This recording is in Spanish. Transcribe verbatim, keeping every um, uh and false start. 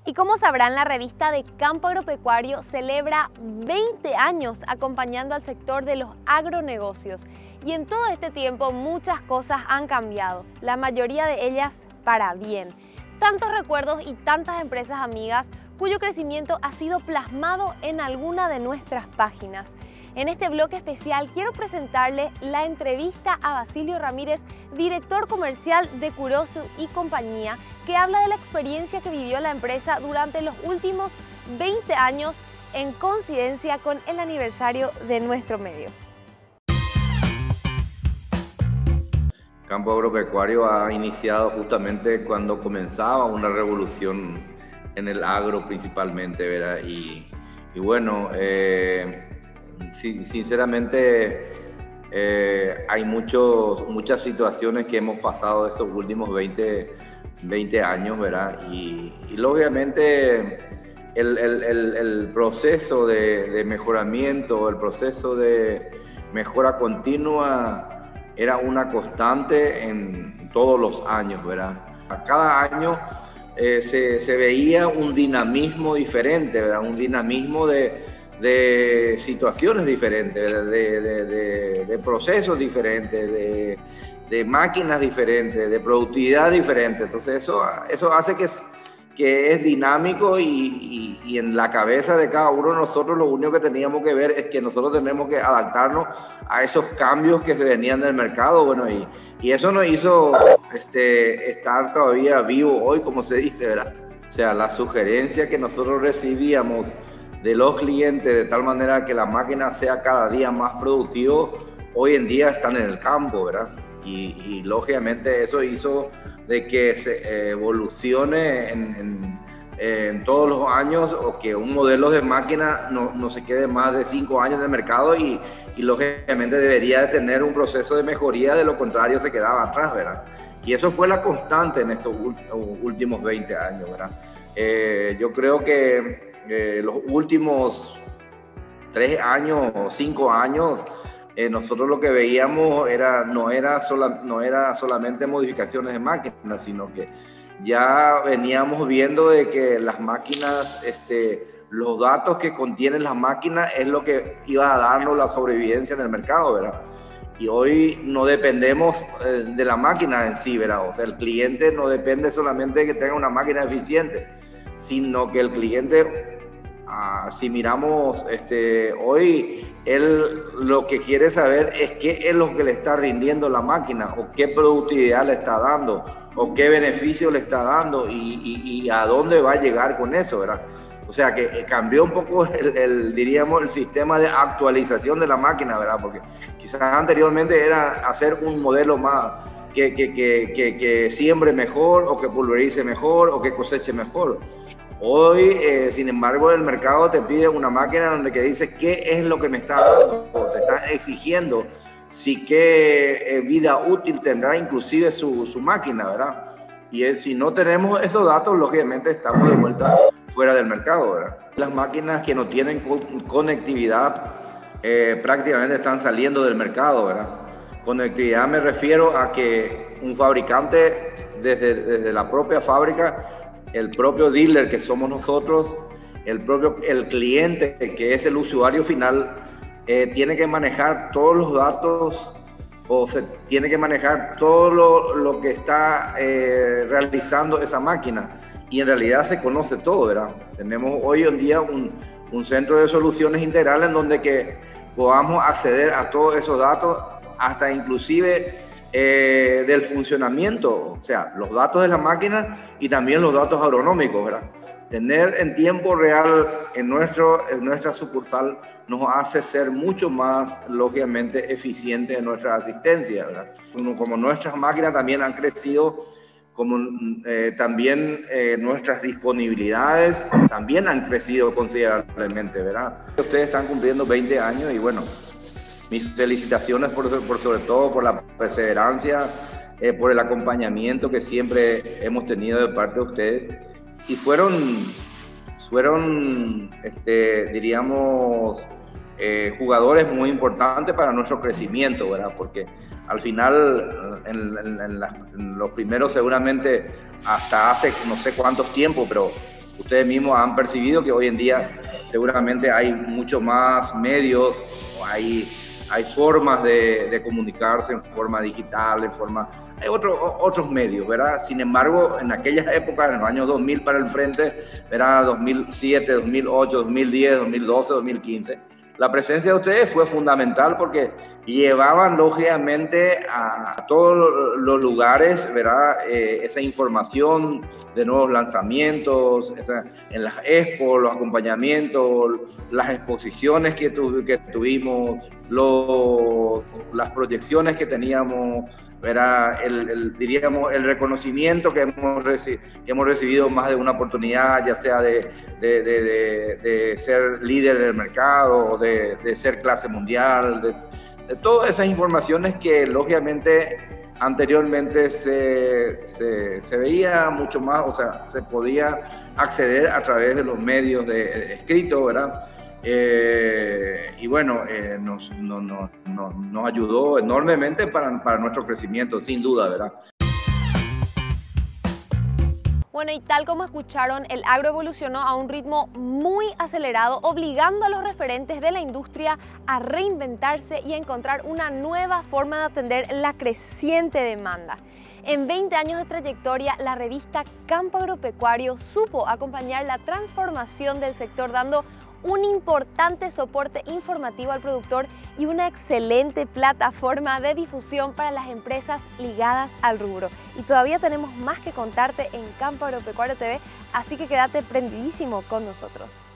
Y como sabrán, la revista de Campo Agropecuario celebra veinte años acompañando al sector de los agronegocios. Y en todo este tiempo muchas cosas han cambiado, la mayoría de ellas para bien. Tantos recuerdos y tantas empresas amigas cuyo crecimiento ha sido plasmado en alguna de nuestras páginas. En este bloque especial quiero presentarle la entrevista a Basilio Ramírez, director comercial de Curosu y compañía, que habla de la experiencia que vivió la empresa durante los últimos veinte años en coincidencia con el aniversario de nuestro medio. Campo Agropecuario ha iniciado justamente cuando comenzaba una revolución en el agro principalmente, ¿verdad? Y, y bueno, eh, sinceramente eh, hay muchos, muchas situaciones que hemos pasado estos últimos veinte, veinte años, ¿verdad? Y, y obviamente el, el, el, el proceso de, de mejoramiento, el proceso de mejora continua era una constante en todos los años, ¿verdad? Cada año eh, se, se veía un dinamismo diferente, ¿verdad? Un dinamismo de, de situaciones diferentes, de, de, de, de procesos diferentes, de, de máquinas diferentes, de productividad diferente. Entonces eso, eso hace que, que es dinámico y, y, y en la cabeza de cada uno de nosotros lo único que teníamos que ver es que nosotros tenemos que adaptarnos a esos cambios que se venían del mercado. Bueno, y, y eso nos hizo este, estar todavía vivo hoy, como se dice, ¿verdad? O sea, la sugerencia que nosotros recibíamos de los clientes de tal manera que la máquina sea cada día más productivo, hoy en día están en el campo, ¿verdad? Y, y lógicamente eso hizo de que se evolucione en, en, en todos los años, o que un modelo de máquina no, no se quede más de cinco años en el mercado y, y lógicamente debería de tener un proceso de mejoría, de lo contrario se quedaba atrás, ¿verdad? Y eso fue la constante en estos últimos veinte años, ¿verdad? Eh, yo creo que eh, los últimos tres años o cinco años Eh, nosotros lo que veíamos era, no, era sola, no era solamente modificaciones de máquinas, sino que ya veníamos viendo de que las máquinas, este, los datos que contienen las máquinas es lo que iba a darnos la sobrevivencia en el mercado, ¿verdad? Y hoy no dependemos eh, de la máquina en sí, ¿verdad? O sea, el cliente no depende solamente de que tenga una máquina eficiente, sino que el cliente, ah, si miramos este, hoy, él lo que quiere saber es qué es lo que le está rindiendo la máquina, o qué productividad le está dando, o qué beneficio le está dando, y, y, y a dónde va a llegar con eso, ¿verdad? O sea que cambió un poco el, el, diríamos, el sistema de actualización de la máquina, ¿verdad? Porque quizás anteriormente era hacer un modelo más que, que, que, que, que siembre mejor, o que pulverice mejor, o que coseche mejor. Hoy, eh, sin embargo, el mercado te pide una máquina donde que dice qué es lo que me está dando, o te está exigiendo, si qué eh, vida útil tendrá inclusive su, su máquina, ¿verdad? Y es, si no tenemos esos datos, lógicamente estamos de vuelta fuera del mercado, ¿verdad? Las máquinas que no tienen co conectividad eh, prácticamente están saliendo del mercado, ¿verdad? Conectividad me refiero a que un fabricante desde, desde la propia fábrica, el propio dealer que somos nosotros, el propio el cliente que es el usuario final, eh, tiene que manejar todos los datos, o se tiene que manejar todo lo, lo que está eh, realizando esa máquina, y en realidad se conoce todo, ¿verdad? Tenemos hoy en día un, un centro de soluciones integrales en donde que podamos acceder a todos esos datos, hasta inclusive Eh, del funcionamiento, o sea, los datos de la máquina y también los datos agronómicos, ¿verdad? Tener en tiempo real en, nuestro, en nuestra sucursal nos hace ser mucho más, lógicamente, eficientes en nuestra asistencia, ¿verdad? Como, como nuestras máquinas también han crecido, como eh, también eh, nuestras disponibilidades también han crecido considerablemente, ¿verdad? Ustedes están cumpliendo veinte años y bueno, mis felicitaciones por, por sobre todo por la perseverancia, eh, por el acompañamiento que siempre hemos tenido de parte de ustedes. Y fueron, fueron este, diríamos, eh, jugadores muy importantes para nuestro crecimiento, ¿verdad? Porque al final, en, en, en, la, en los primeros seguramente hasta hace no sé cuántos tiempos, pero ustedes mismos han percibido que hoy en día seguramente hay mucho más medios, hay, hay formas de, de comunicarse en forma digital, en forma... Hay otro, otros medios, ¿verdad? Sin embargo, en aquellas épocas, en los años dos mil para el frente, ¿verdad? dos mil siete, dos mil ocho, dos mil diez, dos mil doce, dos mil quince, la presencia de ustedes fue fundamental porque llevaban lógicamente a todos los lugares, ¿verdad? Eh, esa información de nuevos lanzamientos, esa, en las expos, los acompañamientos, las exposiciones que, tu, que tuvimos, los, las proyecciones que teníamos, ¿verdad? El, el, diríamos, el reconocimiento que hemos, reci que hemos recibido más de una oportunidad, ya sea de, de, de, de, de ser líder del mercado, de, de ser clase mundial, de, de todas esas informaciones que lógicamente anteriormente se, se, se veía mucho más, o sea, se podía acceder a través de los medios de, de escrito, ¿verdad? Eh, y bueno, eh, nos, no, no, no, nos ayudó enormemente para, para nuestro crecimiento, sin duda, ¿verdad? Bueno, y tal como escucharon, el agro evolucionó a un ritmo muy acelerado, obligando a los referentes de la industria a reinventarse y a encontrar una nueva forma de atender la creciente demanda. En veinte años de trayectoria, la revista Campo Agropecuario supo acompañar la transformación del sector, dando un importante soporte informativo al productor y una excelente plataforma de difusión para las empresas ligadas al rubro. Y todavía tenemos más que contarte en Campo Agropecuario T V, así que quédate prendidísimo con nosotros.